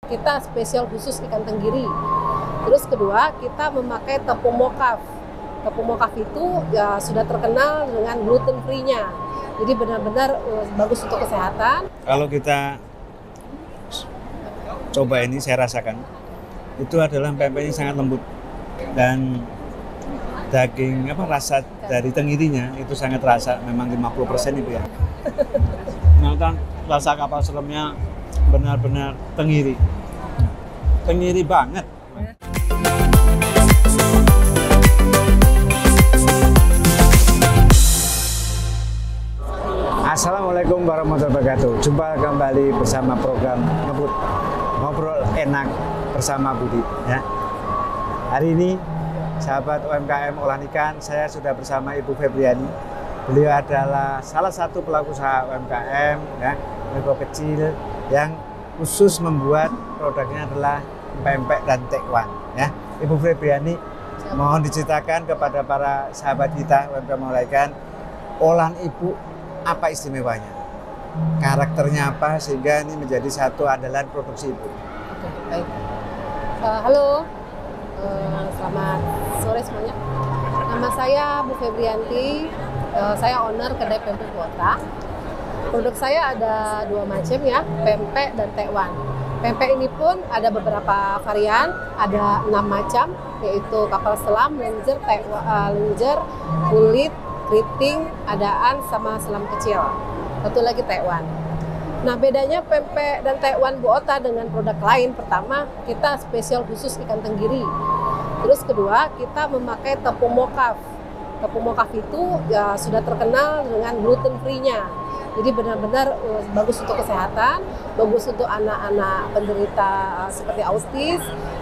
Kita spesial khusus ikan tenggiri. Terus kedua, kita memakai tepung mokaf. Tepung mokaf itu ya sudah terkenal dengan gluten free-nya. Jadi benar-benar bagus untuk kesehatan. Kalau kita coba ini, saya rasakan itu adalah pempeknya sangat lembut dan daging rasa dari tenggirinya itu sangat terasa, memang 50% itu ya. Nah, rasa kapal selamnya benar-benar tenggiri banget. Assalamualaikum warahmatullahi wabarakatuh. Jumpa kembali bersama program Ngobrol Enak bersama Budi. Ya. Hari ini, sahabat UMKM olahan ikan, saya sudah bersama Ibu Febriani. Beliau adalah salah satu pelaku usaha UMKM, ya, mikro kecil yang khusus membuat produknya adalah pempek dan tekwan. Ya. Ibu Febriani, mohon diceritakan kepada para sahabat kita UMKM olahan ikan, olahan Ibu apa istimewanya, karakternya apa sehingga ini menjadi satu andalan produksi Ibu. Oke, baik. Halo, selamat sore semuanya. Nama saya Bu Febrianti, saya owner kedai pempek kuota. Produk saya ada dua macam ya, pempek dan tekwan. Pempek ini pun ada beberapa varian, ada 6 macam, yaitu kapal selam, lenjer, lenjer, kulit, keriting, adaan, sama selam kecil. Satu lagi tekwan. Nah, bedanya pempek dan tekwan Bu Ota dengan produk lain, pertama kita spesial khusus ikan tenggiri. Terus kedua, kita memakai tepung mokaf. Tepung mokaf itu ya sudah terkenal dengan gluten free-nya. Jadi benar-benar bagus untuk kesehatan, bagus untuk anak-anak penderita seperti autis,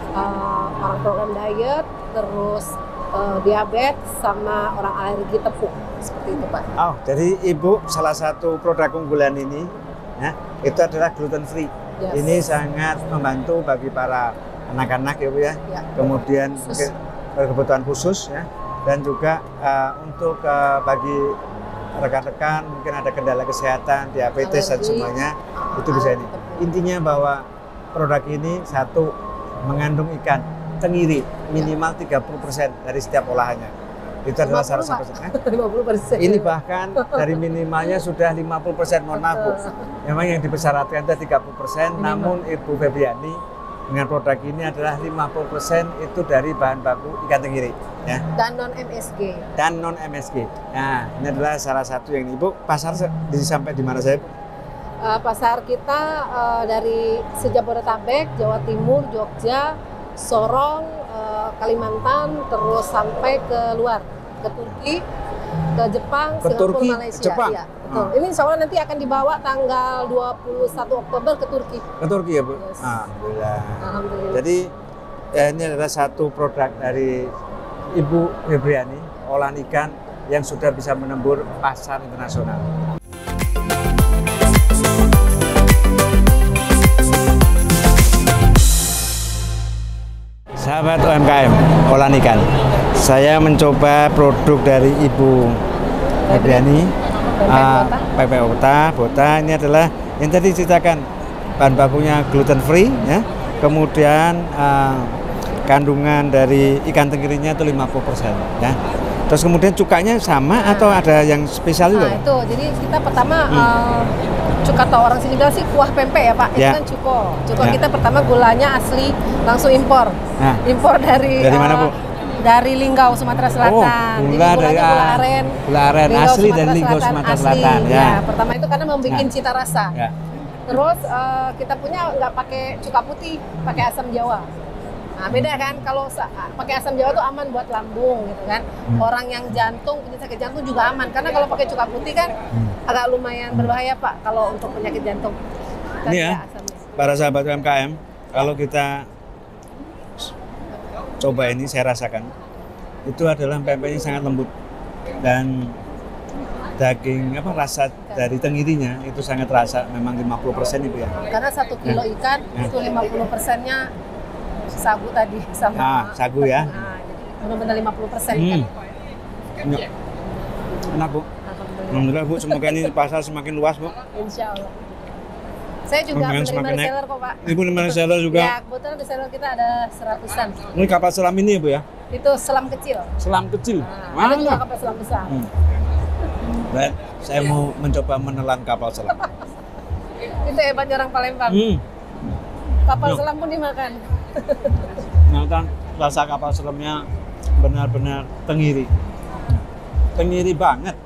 orang program diet, terus diabetes, sama orang alergi tepung, seperti itu Pak. Oh, jadi Ibu salah satu produk unggulan ini, ya, itu adalah gluten free. Yes. Ini sangat membantu bagi para anak-anak ya Bu ya. Ya. Kemudian mungkin kebutuhan khusus ya, dan juga untuk bagi rekan-rekan mungkin ada kendala kesehatan, diabetes dan semuanya itu bisa ini. Intinya bahwa produk ini satu mengandung ikan tenggiri minimal 30% dari setiap olahannya. Itu adalah salah satu 50%. Ini bahkan dari minimalnya sudah 50%. Mohon maaf Bu. Memang yang dipersyaratkan itu 30%, namun Ibu Febriani dengan produk ini adalah 50% itu dari bahan baku ikan tenggiri. Ya. Dan non MSG. Dan non MSG. Nah, ini adalah salah satu yang Ibu pasar sampai di mana saya Bu? Pasar kita dari Jabodetabek, Jawa Timur, Jogja, Sorong, Kalimantan, terus sampai ke luar, ke Turki, ke Jepang, ke Singapura, Turki, Malaysia. Jepang. Ya, betul. Ini insya Allah nanti akan dibawa tanggal 21 Oktober ke Turki. Ke Turki ya Bu? Yes. Alhamdulillah. Alhamdulillah. Jadi ya, ini adalah satu produk dari Ibu Febriani, olahan ikan yang sudah bisa menembus pasar internasional. Sahabat UMKM olahan ikan, saya mencoba produk dari Ibu Febriani, pempek Bota. Ini adalah yang tadi ceritakan, bahan bakunya gluten free ya. Kemudian kandungan dari ikan tenggirinya itu 50% ya. Terus kemudian cukanya sama atau ada yang spesial juga? Nah, itu jadi kita pertama cuka, atau orang sini bilang sih kuah pempek ya Pak. Ya. Itu kan cuko. Cuko Ya. kita pertama gulanya asli langsung impor. Nah. Impor dari mana Bu? Dari Linggau, Sumatera Selatan. Oh, Jadi gula dari gula aren. Gula aren asli dari Linggau, Sumatera Selatan. Asli. Ya, pertama itu karena membuat cita rasa. Ya. Terus kita punya nggak pakai cuka putih, pakai asam jawa. Nah, beda kan, kalau pakai asam jawa tuh aman buat lambung gitu kan. Orang yang jantung, punya sakit jantung juga aman. Karena kalau pakai cuka putih kan agak lumayan berbahaya Pak kalau untuk penyakit jantung. Ini ya, para sahabat UMKM, kalau kita coba ini, saya rasakan itu adalah pempeknya sangat lembut dan daging rasa dari tenggirinya itu sangat terasa, memang 50% itu ya. Karena 1 kilo ikan itu 50%-nya sagu tadi sama. Nah, sagu ya. Nah, jadi benar-benar 50% ikan. Enak Bu. Alhamdulillah Bu, semoga ini pasar semakin luas Bu. Insya Allah. Saya juga Lumayan menerima semakin naik. reseller kok Pak. Ibu menerima reseller juga. Ya, kebetulan reseller kita ada 100-an. Ini kapal selam ini ya Bu ya? Itu selam kecil. Selam kecil. Nah, ada juga kapal selam besar. Baik, saya mau mencoba menelan kapal selam. Itu hebatnya orang Palembang. Kapal Yuk. selam pun dimakan. Nah kan rasa kapal selamnya benar-benar tengiri. Tengiri banget.